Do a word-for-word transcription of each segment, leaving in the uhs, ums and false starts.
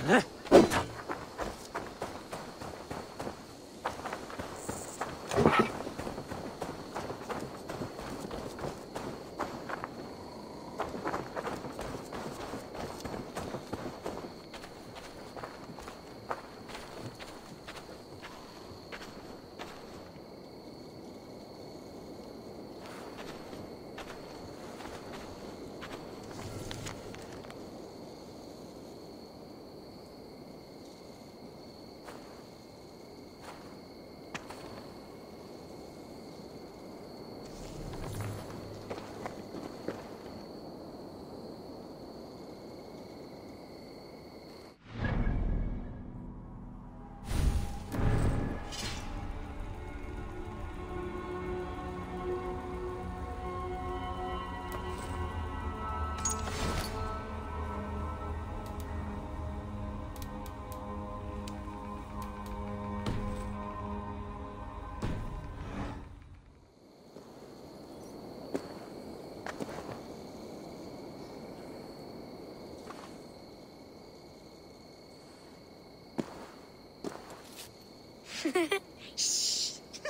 Shh.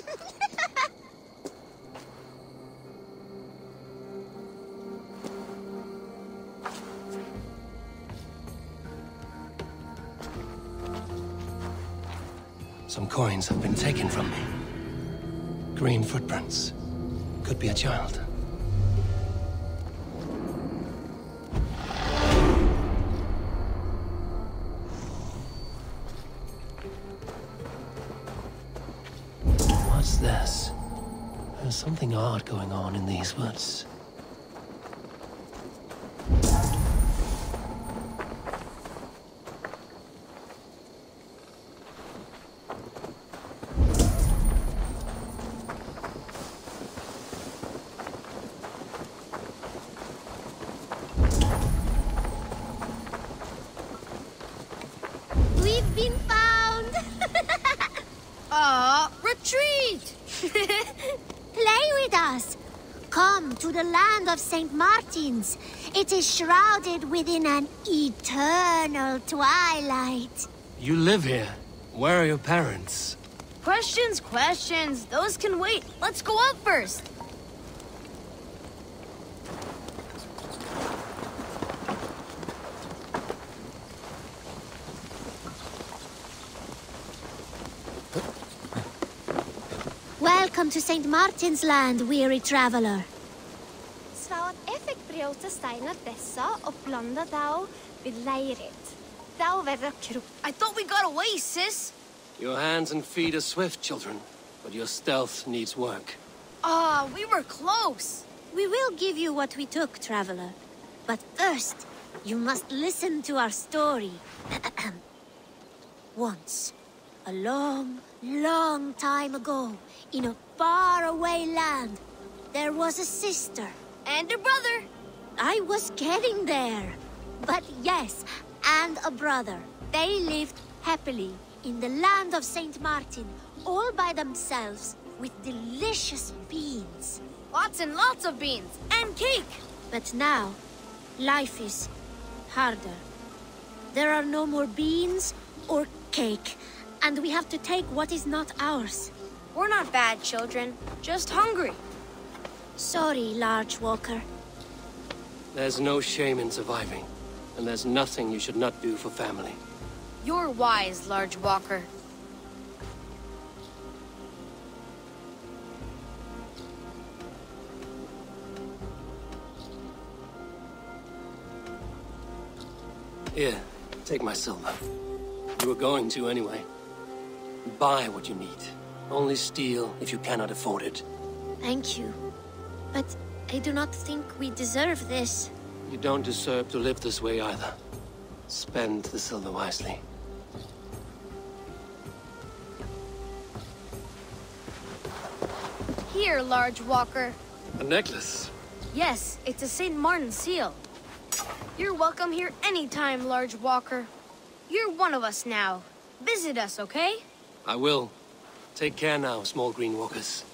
Some coins have been taken from me. Green footprints. Could be a child. What's this? There's something odd going on in these woods. We've been found! Aw, retreat! Play with us! Come to the land of Saint Martin's. It is shrouded within an eternal twilight. You live here. Where are your parents? Questions, questions. Those can wait. Let's go up first. Welcome to Saint Martin's land, weary traveler. Svar jeg fikk brød steiner dessa og blanda dau vid leirit. Dau verra krupp. I thought we got away, sis. Your hands and feet are swift, children, but your stealth needs work. Ah, we were close. We will give you what we took, traveler. But first, you must listen to our story. Once, a long, long time ago, in a faraway land, there was a sister. And a brother. I was getting there. But yes, and a brother. They lived happily in the land of Saint Martin, all by themselves, with delicious beans. Lots and lots of beans. And cake. But now, life is harder. There are no more beans or cake, and we have to take what is not ours. We're not bad children, just hungry. Sorry, Large Walker. There's no shame in surviving, and there's nothing you should not do for family. You're wise, Large Walker. Here, take my silver. You were going to anyway. Buy what you need. Only steal if you cannot afford it. Thank you. But I do not think we deserve this. You don't deserve to live this way either. Spend the silver wisely. Here, Large Walker. A necklace? Yes, it's a Saint Martin seal. You're welcome here anytime, Large Walker. You're one of us now. Visit us, okay? I will. Take care now, small green walkers.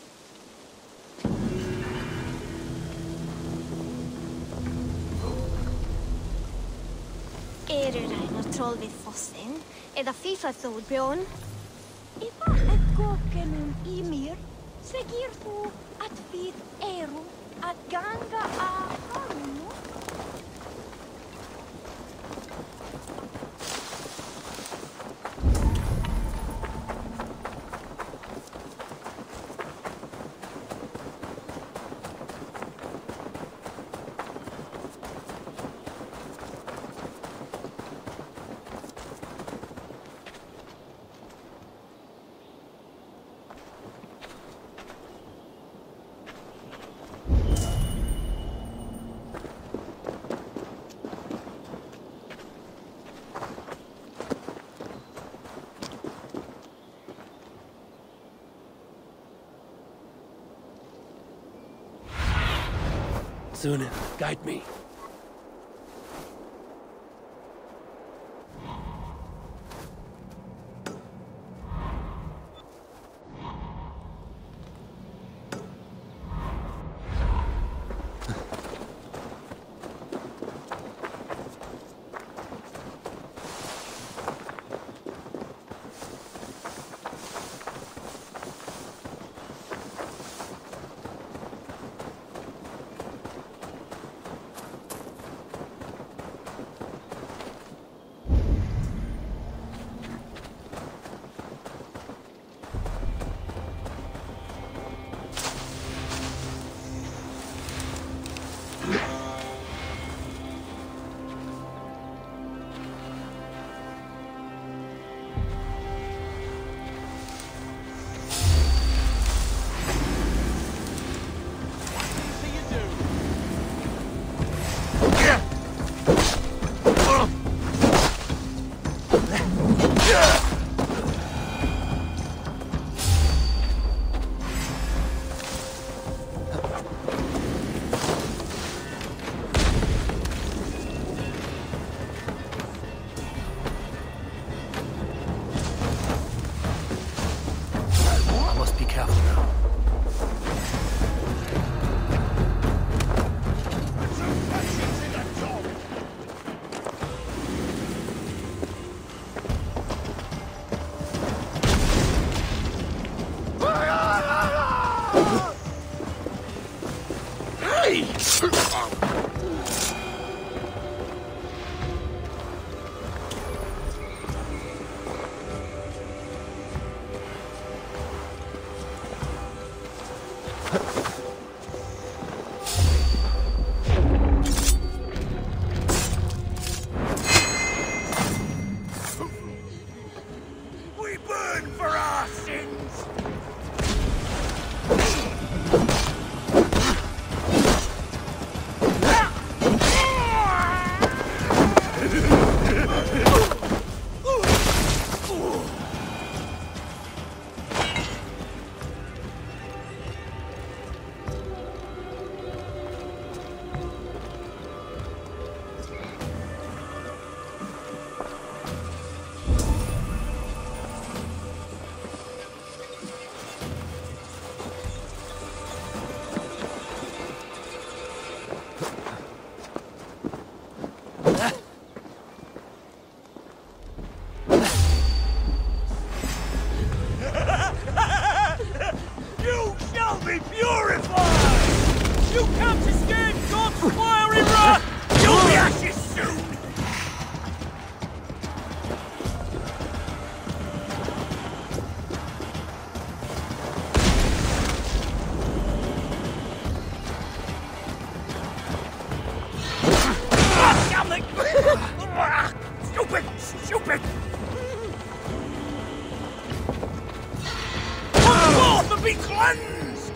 Er du regnet troll við fossinn, eða FIFA Þórbjörn. Ipa et kokenum Ymir, segir þú að við eru að ganga að hafinu? Sunan, guide me. Stupid! Stupid! Come forth and be cleansed!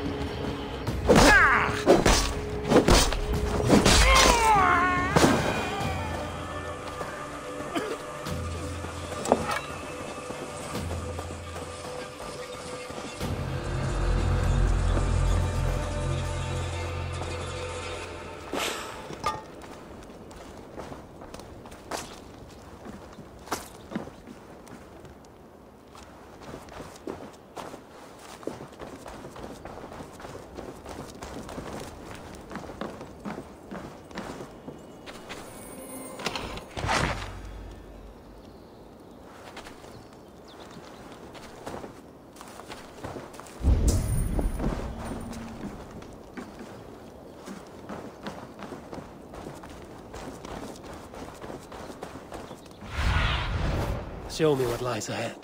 Ah! Show me what lies ahead.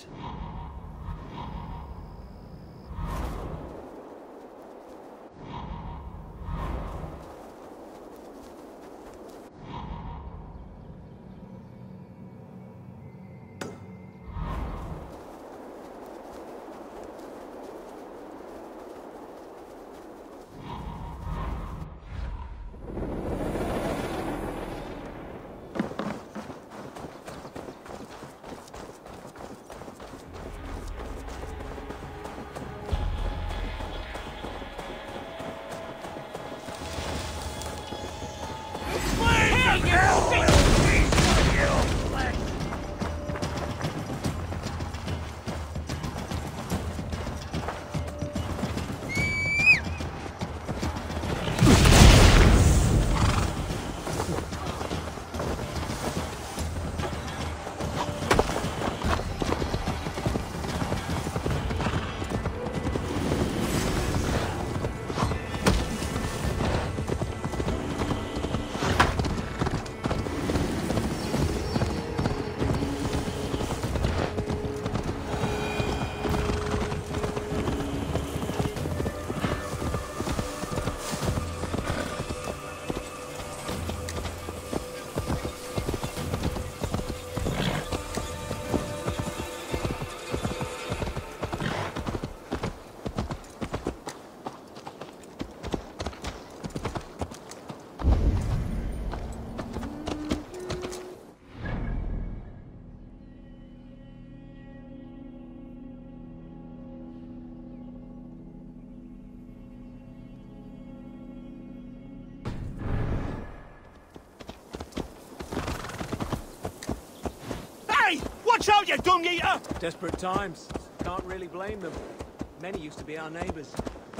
Watch out, you dung eater! Desperate times. Can't really blame them. Many used to be our neighbors.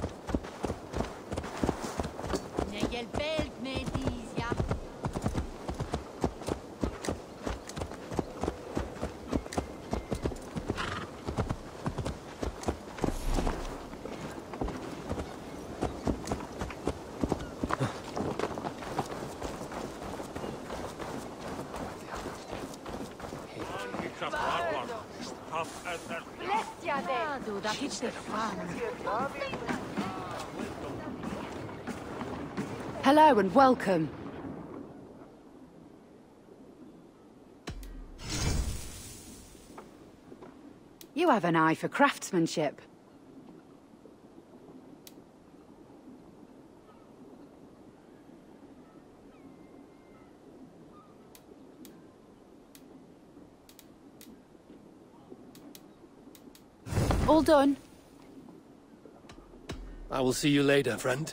Hello and welcome. You have an eye for craftsmanship. All done. I will see you later, friend.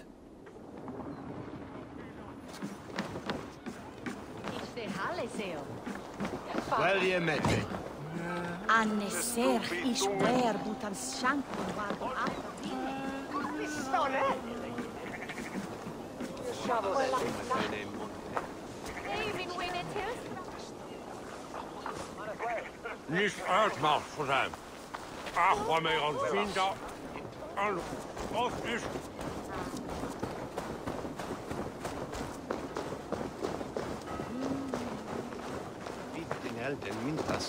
Well, you met me. Anne ser ishwer butan shankun wadu afavine. Nicht uitmacht voor hem. Ach, waarmee ons vrienden. En wat is... Den Mintas.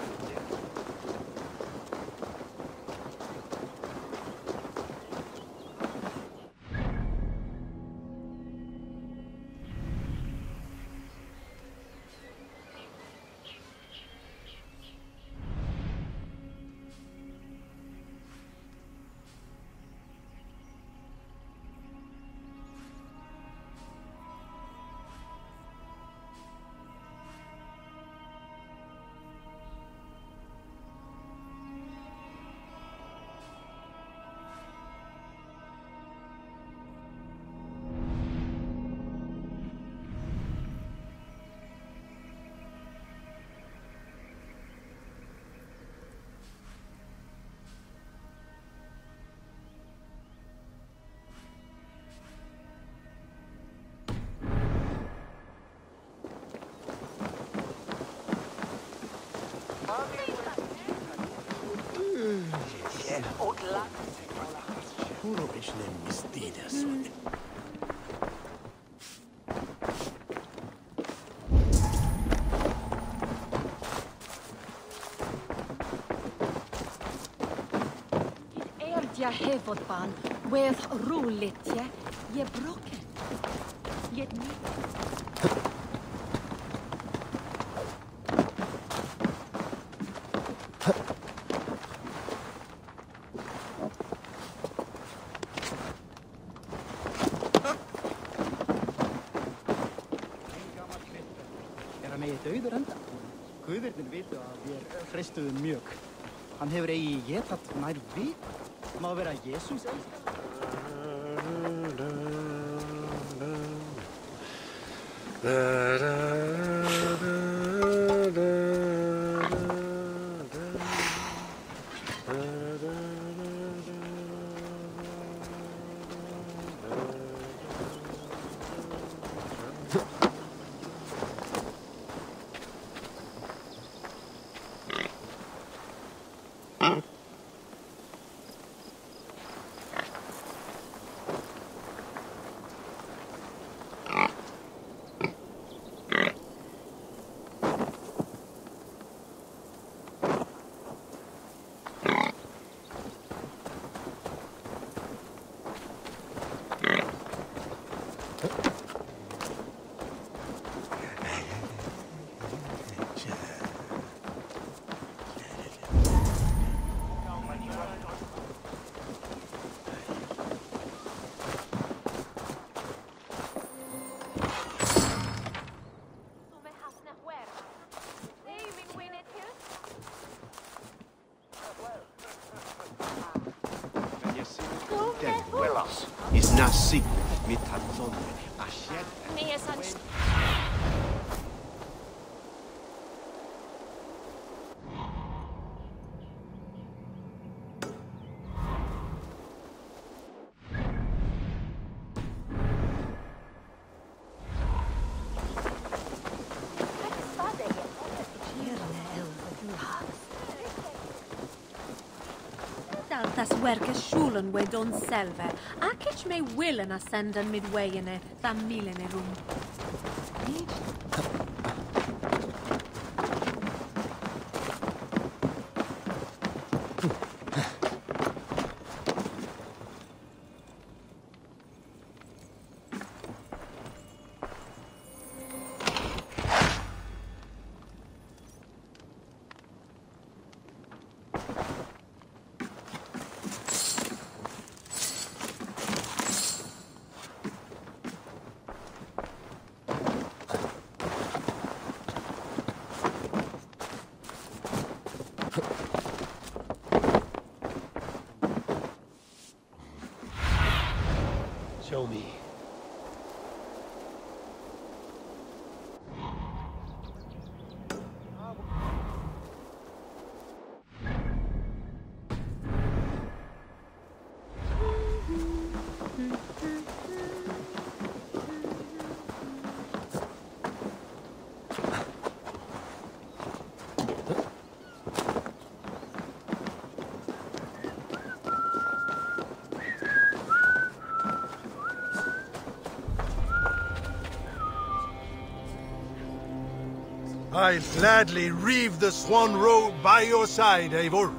Puro išne mistydės. Litja hefodban, with rule litja, ye broken. Yet me. Dauður enda. Guðirnir vita að við hreistuðum mjög. Hann hefur eigi getað nær við. Má vera Jesús elskar. Is nasi mit Hanson Asher. Nee, sonst. Tas werke schulen we don selve. Akich me willen ascenden midwayene, than milene room. Show me. I'll gladly reave the swan robe by your side, Eivor.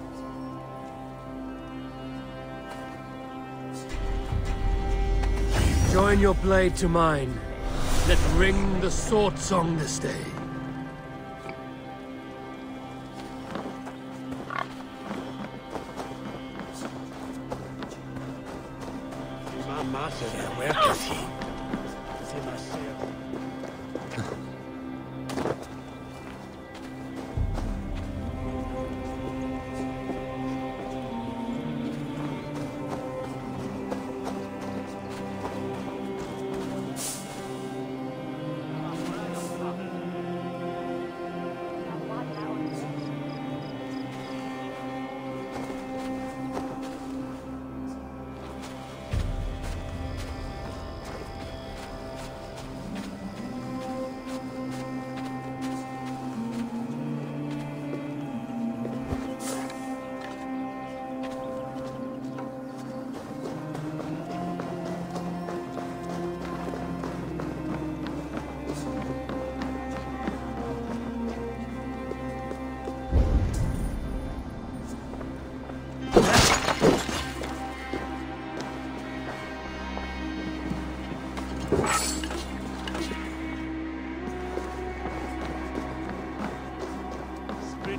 Join your blade to mine. Let ring the sword song this day. Where is he?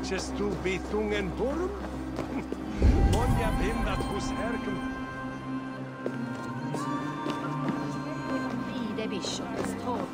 Just to be tungen borum? Monja bindat hos herken. Vide Bishop's tåg.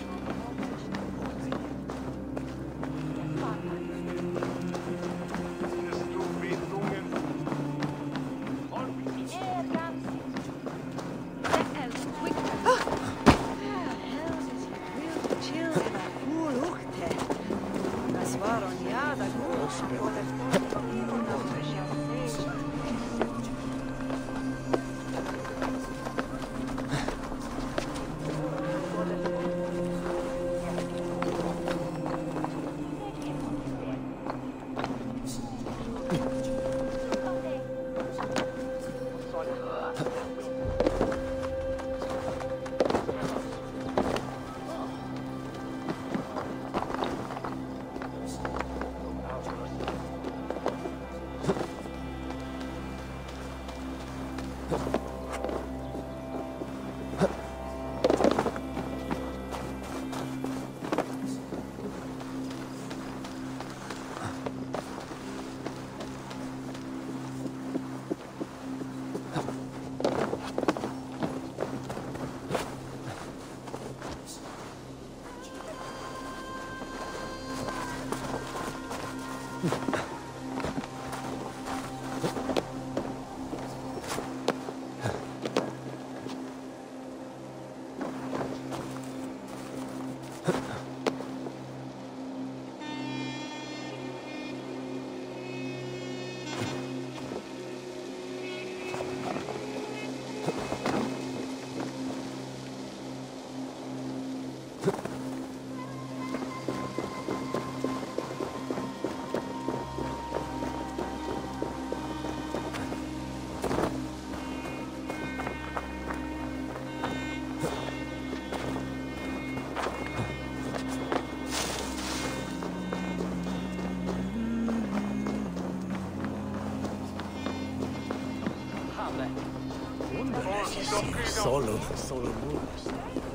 Solo, solo moves.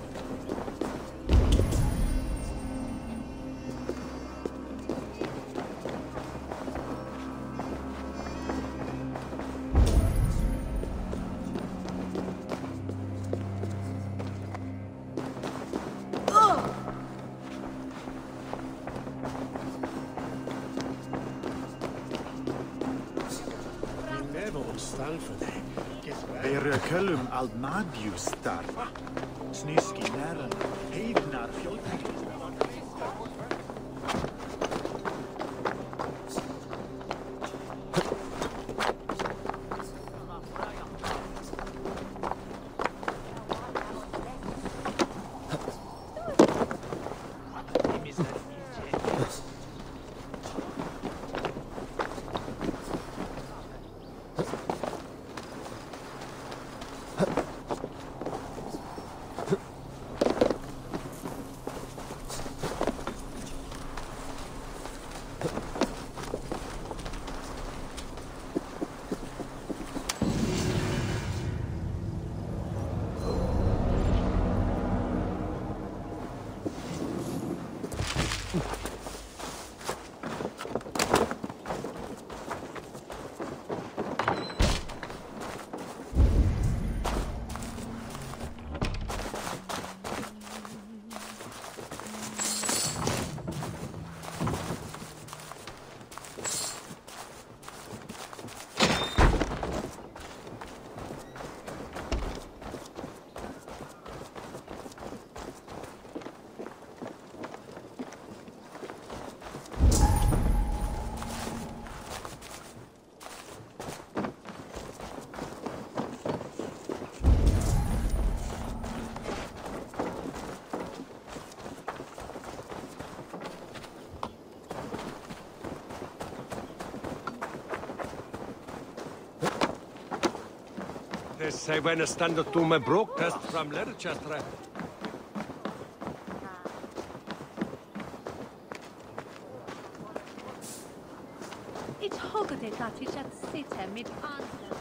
Beir Cullum Aldmadius starfa. Snuski Naran, Heidnar Fjolkir. They say when a standard to my broadcast from Leicester. It's hogade that is at sita mid answer.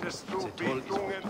Möchtest du Bietungen?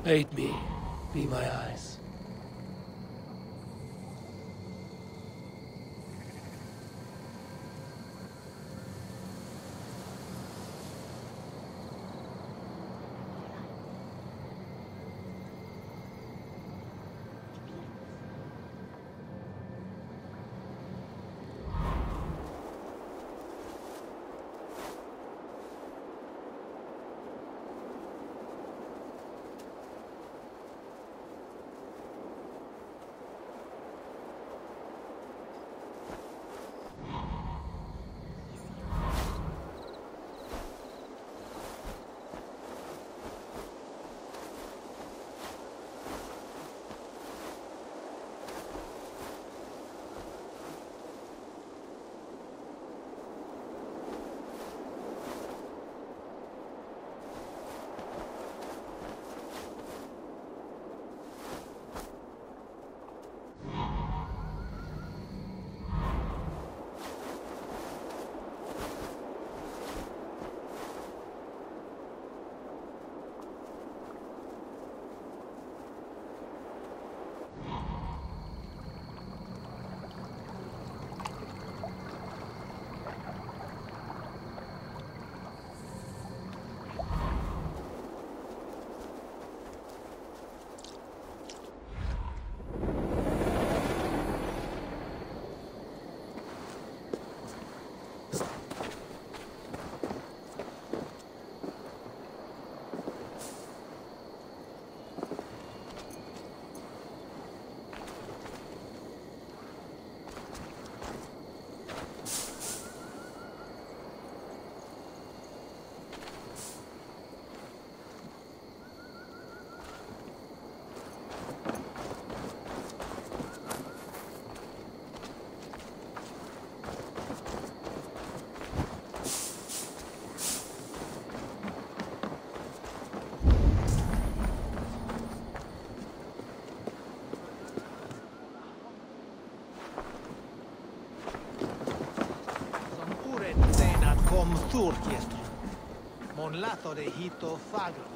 Aid me. Be my eyes. Kom Thorkestr. Mon lato de hito fagro.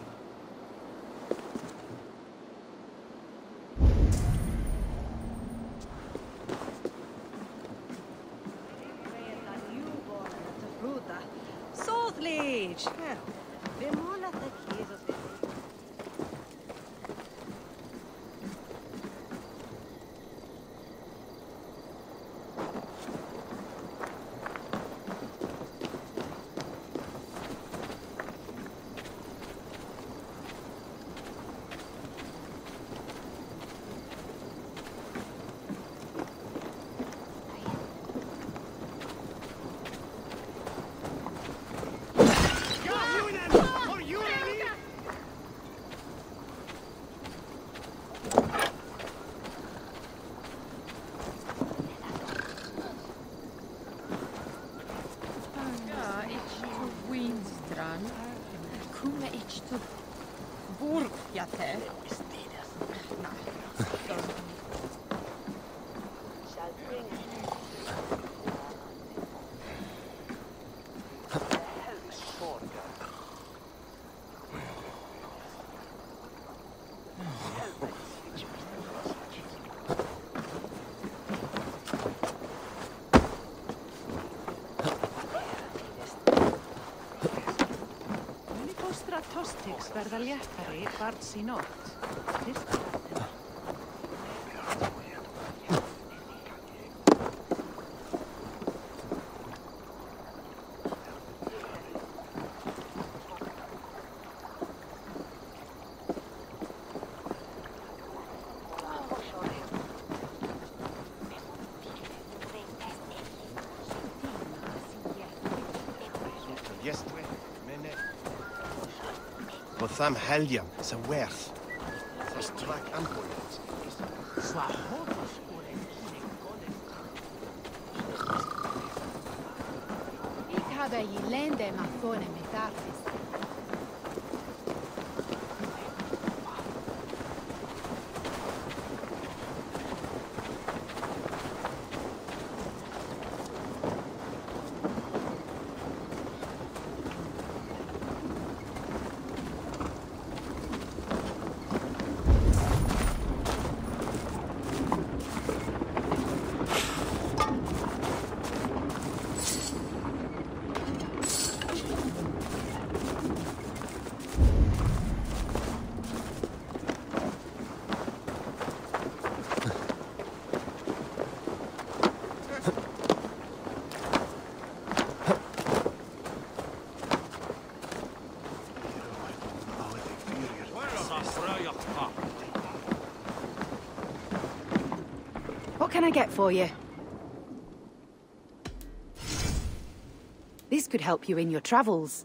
Sothlich! Vem mola ta chiesa. Tostiks verða léttari barns í nótt. Fyrst Tham helgen så werth. Så strak anpolet. Så hotos Ik habe i lende mathone metarfis. What can I get for you? This could help you in your travels.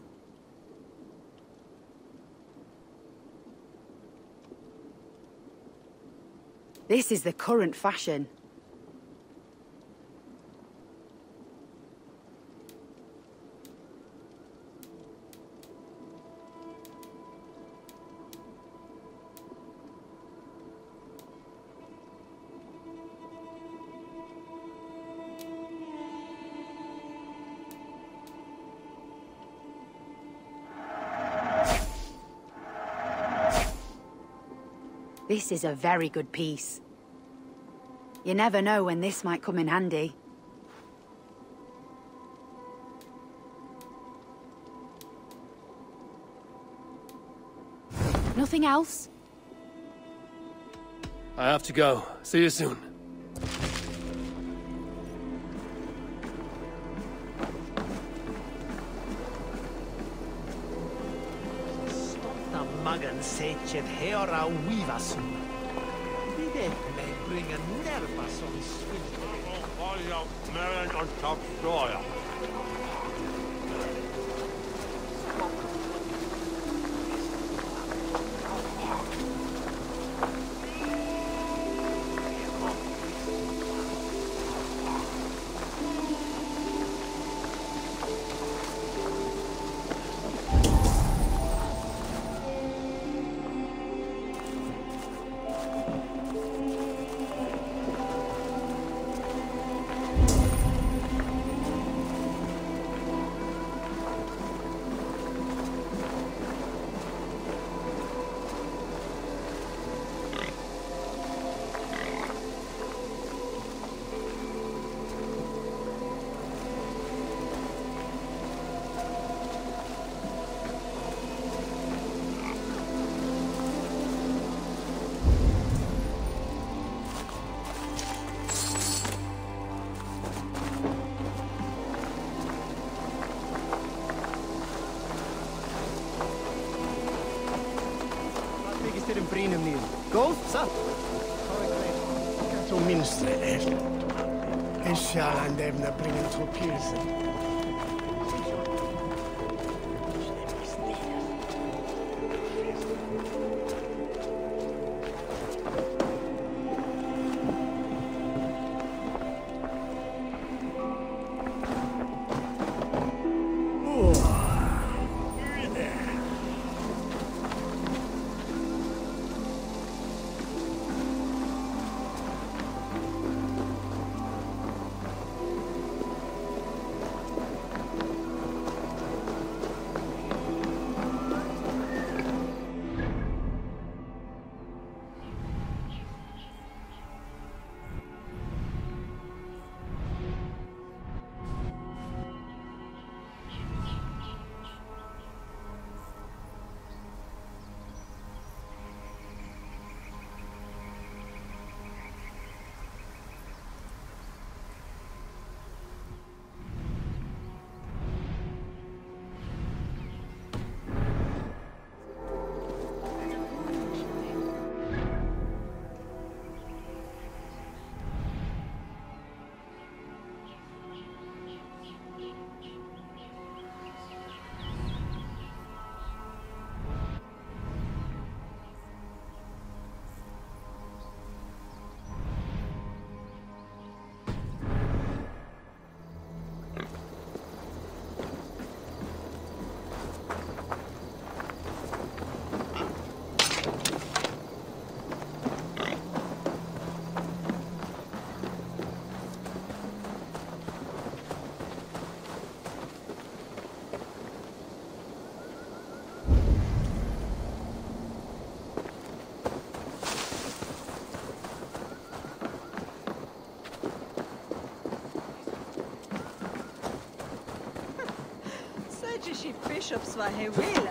This is the current fashion. This is a very good piece. You never know when this might come in handy. Nothing else? I have to go. See you soon. Magan secet hera vivasu. Videt me bringa nerva som svilt. Olja meren on top soja. Góð, satt? Gato minnstre er. En sjalan devna bringen to pilsen. She bishops var här willa.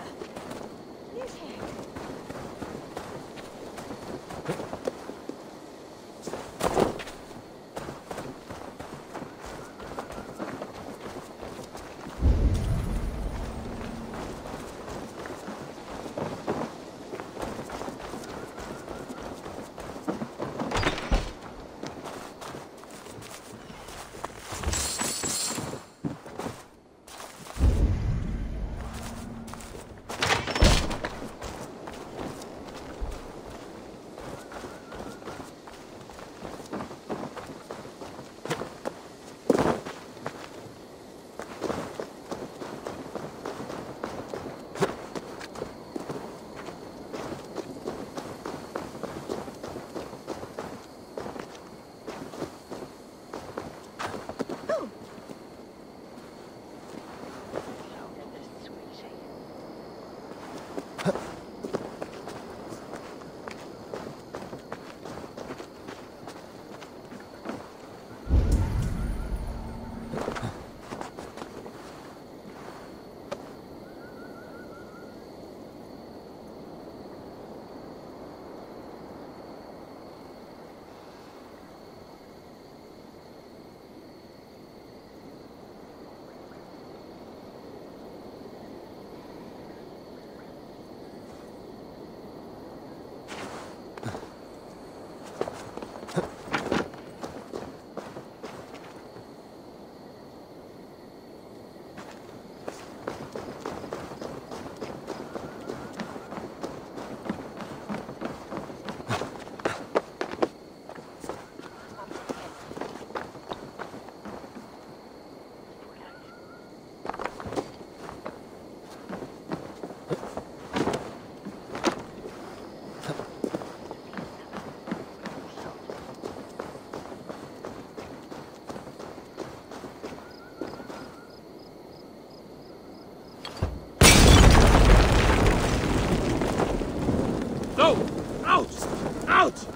Out! Out!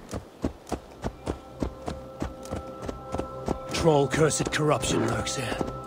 Troll cursed corruption lurks here.